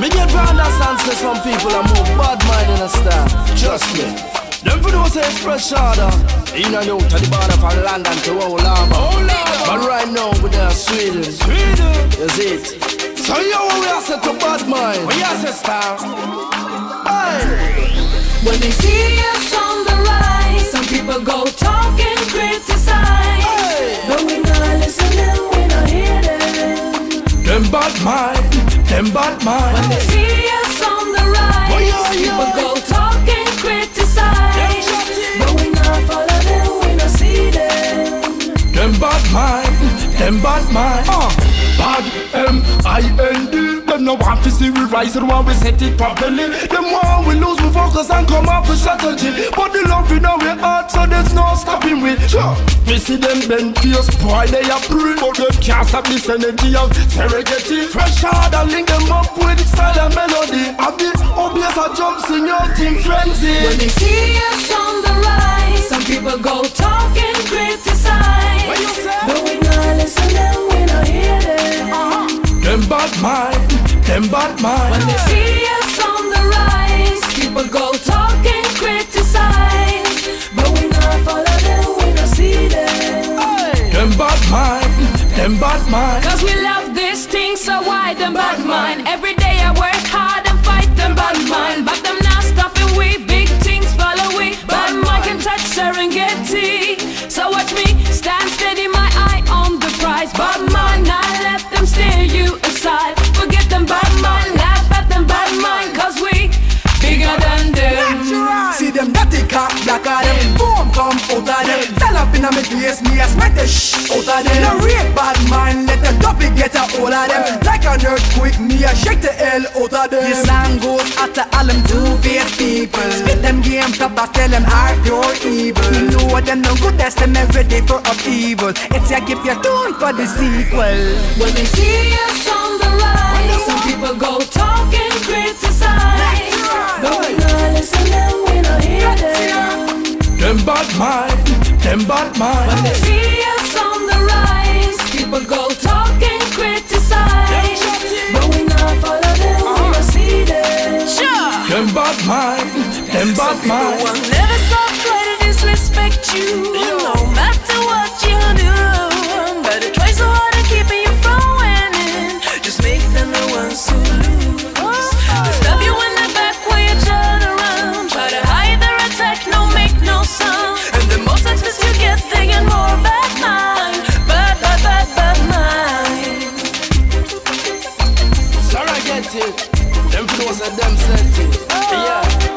Me get to understand say some people are more bad mind in a style. Trust me. Them for those say it's fresh order. In and out to the border from London to Oulaba. But right now we there Sweden. Is it? So you we are set to bad mind. We are set star. When they see us on the rise, some people go talk and criticize. But we not listening, we not hear them. Them bad mind, them bad mind. When they see us on the rise, people go talk and criticize. But we not follow them, we not see them. Them bad mind, them bad mind. Bad M-I-N-D. Them no want to see we rise and want we set it properly. Them want we lose we focus and come up with strategy. But the love in our heart so there's no stopping we. We see them bend fierce boy they are brute. But them can't stop this energy of surrogacy. Fresh hard and link them up with style and melody. A bit obvious a jump in your team frenzy. When they see us on the rise, some people go talk and criticize. But we not listening, we not hear them. Them bad mind, them bad mind. When they see us on the rise, people go talk and criticize. But we not follow them, we not see them. Them bad mind, them bad mind. Cause we love this thing, so why them bad mind? Every day I work hard and fight them bad mind. But them not stopping we, big things follow we. Bad mind can touch Serengeti. So watch me stand steady, my eye on the prize. Bad mind, not let them steer you aside. Forget them bad mind, laugh at them bad mind. Cause we bigger than them. See them dirty cock, blacker them. Boom come out of them. Tell up in a me face, me a smack the shit out of them. No real bad mind, let the topic get a hold of them. Like an earthquake, me a shake the hell out of them. This song goes after all them two-faced people. Spit them game proper, tell them hard pure evil. You know them no good, that's them ready for upheaval. It's a give your tune for the sequel. When they see us on the rise, some people go talk and criticize. But we not listening, we not hear them. Them bad mind, them bad mind. When they see us on the rise, people go talk and criticize. But we not follow them, we not see them. Them bad mind, them bad mind. Will never stop trying to disrespect you, no matter what you do. But they try so hard to keep you from winning. Just make them the ones who lose. They stab you in the back when you turn around. Try to hide their attack, no make no sound. And the more success you get, they get more bad mind. Bad mind. Sorry I get it. Them flows are them set it. Yeah.